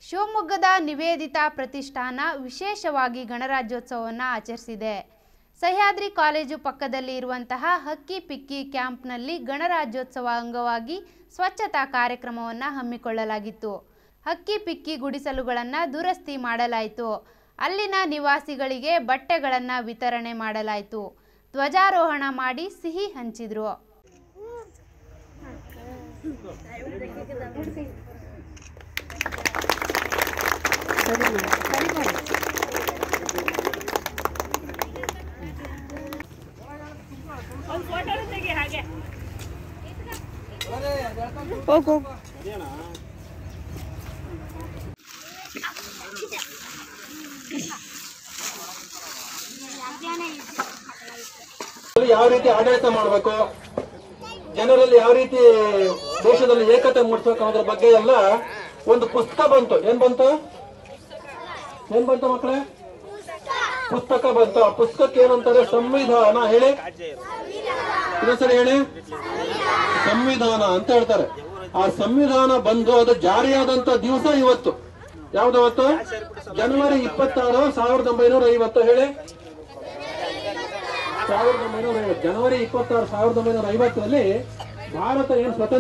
ಶಿವಮೊಗ್ಗದ ನಿವೇದಿತಾ ಪ್ರತಿಷ್ಠಾನ ವಿಶೇಷವಾಗಿ ಗಣರಾಜ್ಯೋತ್ಸವವನ್ನು ಆಚರಿಸಿದೆ. ಸಹ್ಯಾದ್ರಿ ಕಾಲೇಜು ಪಕ್ಕದಲ್ಲಿ ಇರುವಂತಹ ಹಕ್ಕಿ ಪಿಕ್ಕಿ ಕ್ಯಾಂಪ್ನಲ್ಲಿ ಗಣರಾಜ್ಯೋತ್ಸವ ಅಂಗವಾಗಿ ಸ್ವಚ್ಛತಾ ಕಾರ್ಯಕ್ರಮವನ್ನು ಹಮ್ಮಿಕೊಳ್ಳಲಾಗಿತ್ತು. ಹಕ್ಕಿ ಪಿಕ್ಕಿ ಗುಡಿಸಲುಗಳನ್ನು ದುರಸ್ತಿ ಮಾಡಲಾಯಿತು. ಅಲ್ಲಿನ ನಿವಾಸಿಗಳಿಗೆ ಬಟ್ಟೆಗಳನ್ನು ವಿತರಣೆ ಮಾಡಲಾಯಿತು. ಧ್ವಜಾರೋಹಣ ಮಾಡಿ ಸಿಹಿ ಹಂಚಿದ್ರು. ಯಾವ ರೀತಿ ಆಡಳಿತ ಮಾಡಬೇಕು, ಜನರಲ್ಲಿ ಯಾವ ರೀತಿ ದೇಶದಲ್ಲಿ ಏಕತೆ ಮೂಡಿಸಬೇಕು ಅನ್ನೋದ್ರ ಬಗ್ಗೆ ಎಲ್ಲ ಒಂದು ಪುಸ್ತಕ ಬಂತು. ಏನ್ ಬಂತು ಮಕ್ಕಳೇ? ಪುಸ್ತಕ ಬಂತು. ಆ ಪುಸ್ತಕಕ್ಕೆ ಏನಂತಾರೆ? ಸಂವಿಧಾನ. ಹೇಳಿ, ಇನ್ನೊಂದ್ಸರಿ ಹೇಳಿ. ಸಂವಿಧಾನ ಅಂತ ಹೇಳ್ತಾರೆ. ಆ ಸಂವಿಧಾನ ಬಂದು ಅದು ಜಾರಿಯಾದಂತ ದಿವಸ ಇವತ್ತು. ಯಾವ್ದಾವತ್ತು? ಜನವರಿ 26, 1950. ಹೇಳಿ, 1950. ಜನವರಿ 26, 1950ರಲ್ಲಿ ಭಾರತ ಏನು ಸ್ವತಂತ್ರ